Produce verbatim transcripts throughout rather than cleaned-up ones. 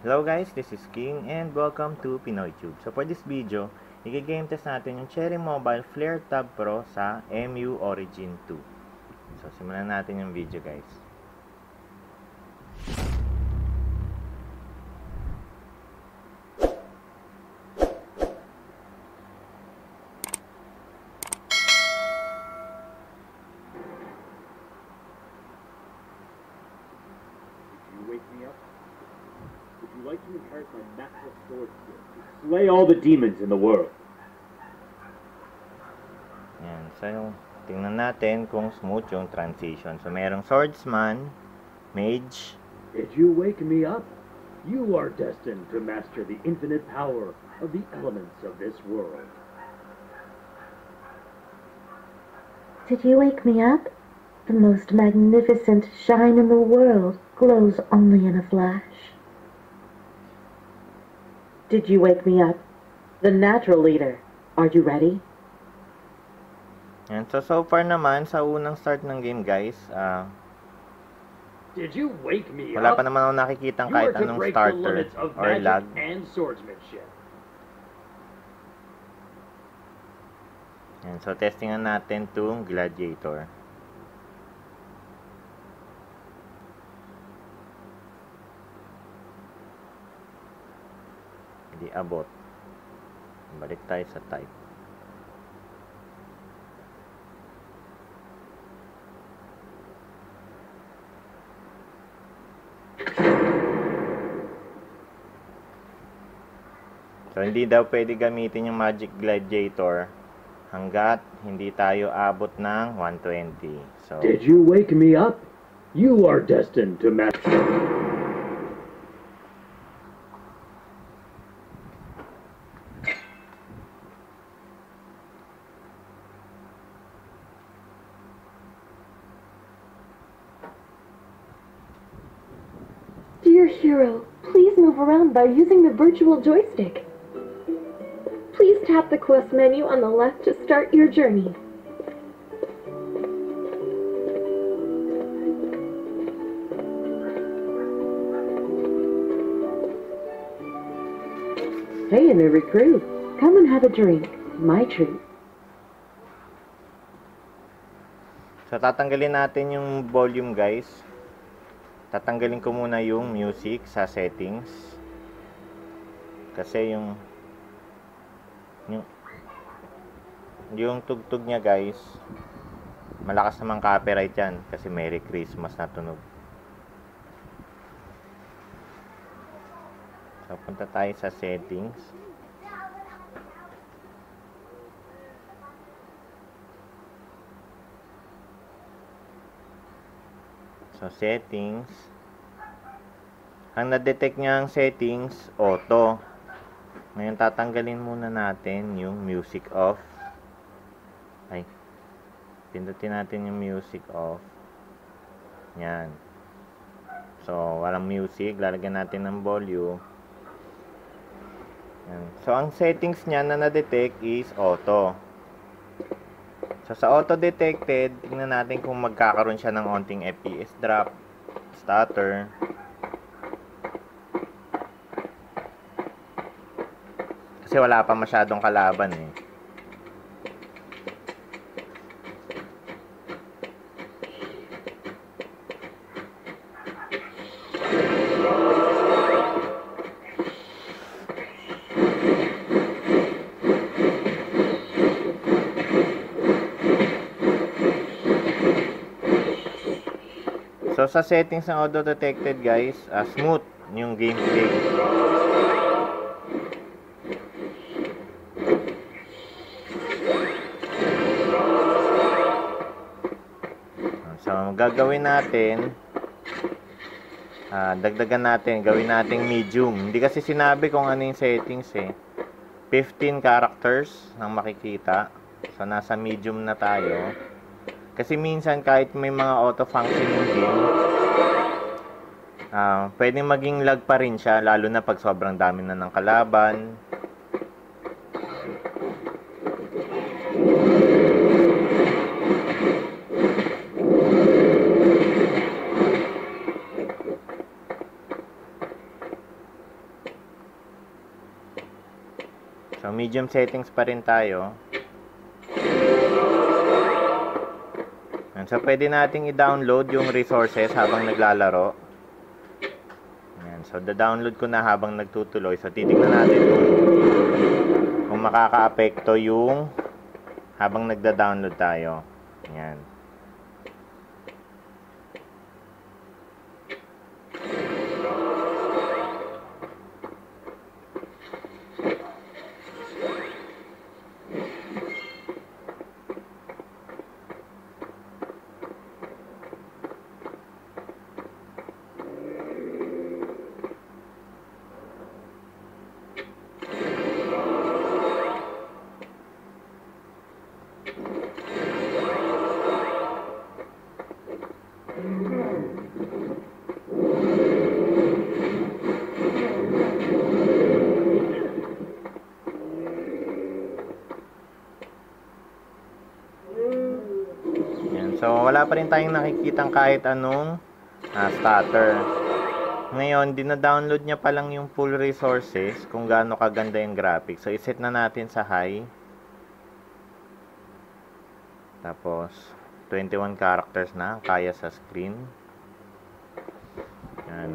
Hello guys, this is King and welcome to Pinoy Tube. So for this video, i-game test natin yung Cherry Mobile Flare Tab Pro sa M U Origin two. So simulan natin yung video guys. Like to inherit my massive sword skill to slay all the demons in the world. Yan. So, yung, tingnan natin kung smooth yung transition. So, merong swordsman, mage. Did you wake me up? You are destined to master the infinite power of the elements of this world. Did you wake me up? The most magnificent shine in the world glows only in a flash. Did you wake me up? The natural leader. Are you ready? Yan. So, so far naman, sa unang start ng game, guys, uh, Did you wake me wala up? pa naman ako nakikitang kahit anong starter or lag. And swordsmanship. Yan. So, testingan natin itong gladiator. Hindi abot. Balik tayo sa type. So, hindi daw pwede gamitin yung Magic Gladiator hanggat hindi tayo abot ng one twenty. So, Did you wake me up? You are destined to master. Dear hero, please move around by using the virtual joystick. Please tap the quest menu on the left to start your journey. Hey, new recruit. Come and have a drink. My treat. so tatanggalin natin yung volume, guys. Tatanggalin ko muna yung music sa settings. Kasi yung yung yung tugtog niya, guys, malakas naman copyright yan kasi Merry Christmas na tunog. So punta tayo sa settings. So, settings. Ang na-detect niya ang settings, auto. Ngayon, tatanggalin muna natin yung music off. Ay. Pindutin natin yung music off. Yan. So, walang music. Lalagyan natin ng volume. Yan. So, ang settings niya na na-detect is auto. So, sa auto-detected, tingnan natin kung magkakaroon siya ng onting F P S drop, stutter. Kasi wala pa masyadong kalaban eh. So, sa settings ng auto-detected, guys, uh, smooth yung gameplay. So, gagawin natin, uh, dagdagan natin, gawin nating medium. Hindi kasi sinabi kung ano yung settings eh. fifteen characters ang makikita. So, nasa medium na tayo. Kasi minsan kahit may mga auto-function yung game, uh, pwedeng maging lag pa rin siya, lalo na pag sobrang dami na ng kalaban. So, medium settings pa rin tayo. Yan. So, pwede nating i-download yung resources habang naglalaro. Yan. So, da-download ko na habang nagtutuloy. So, titignan natin kung, kung makaka-apekto yung habang nagda-download tayo. Yan. So, wala pa rin tayong nakikitang kahit anong uh, starter. Ngayon, dina-download niya pa lang yung full resources kung gaano kaganda yung graphics. So, iset na natin sa high. Tapos, twenty-one characters na kaya sa screen. Yan.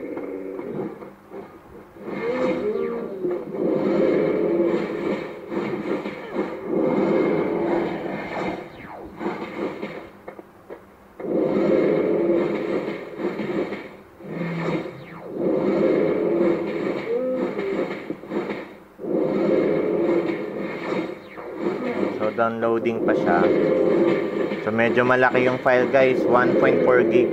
Downloading pa siya. So medyo malaki yung file guys, one point four gig.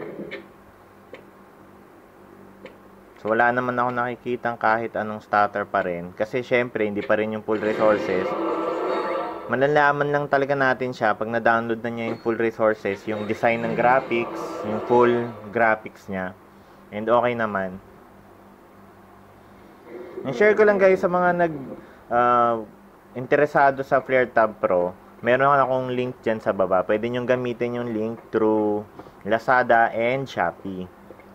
So wala naman ako nakikitang kahit anong stutter pa rin kasi syempre hindi pa rin yung full resources. Malalaman lang talaga natin siya pag na-download na niya yung full resources, yung design ng graphics, yung full graphics niya. And okay naman. I-share ko lang guys sa mga nag uh, interesado sa FlareTab Pro, meron akong link dyan sa baba. Pwede nyo gamitin yung link through Lazada and Shopee.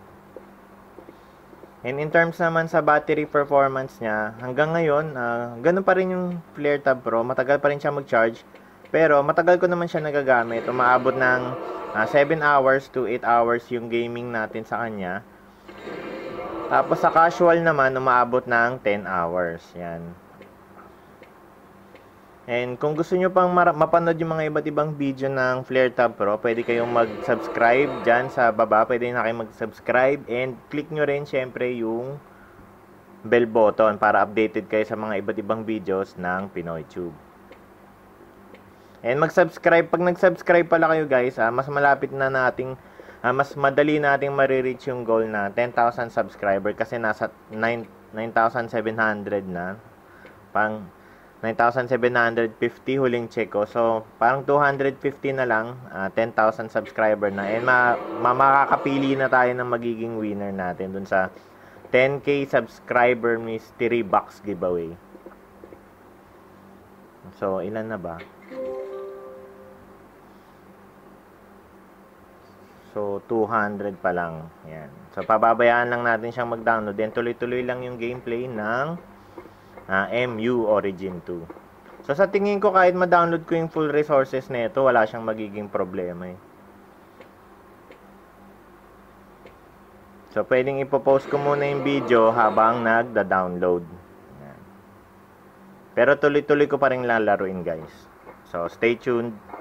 And in terms naman sa battery performance niya, hanggang ngayon, uh, ganun pa rin yung FlareTab Pro. Matagal pa rin siya mag-charge. Pero matagal ko naman siya nagagamit. Umaabot ng uh, seven hours to eight hours yung gaming natin sa kanya. Tapos sa casual naman, umaabot ng ten hours. Yan. And kung gusto nyo pang mapanood yung mga iba't ibang video ng FlareTab Pro, pwede kayong mag-subscribe dyan sa baba. Pwede na kayong mag-subscribe and click nyo rin syempre yung bell button para updated kayo sa mga iba't ibang videos ng PinoyTube. And mag-subscribe. Pag nag-subscribe pala kayo guys, ah, mas malapit na nating, ah, mas madali nating marireach yung goal na ten thousand subscriber kasi nasa nine thousand seven hundred na. Pang nine thousand seven hundred fifty huling check ko. So, parang two hundred fifty na lang, uh, ten thousand subscriber na. And ma, ma makakapili na tayo ng magiging winner natin dun sa ten K subscriber mystery box giveaway. So, ilan na ba? So, two hundred pa lang. Yan. So, pababayaan lang natin siyang mag-download. Then, tuloy-tuloy lang yung gameplay ng Uh, M U Origin two. So sa tingin ko kahit ma-download ko yung full resources nito, wala siyang magiging problema eh. So pwedeng ipopost ko muna yung video habang nagda-download. Pero tuloy-tuloy ko pa rin lalaruin guys. So stay tuned.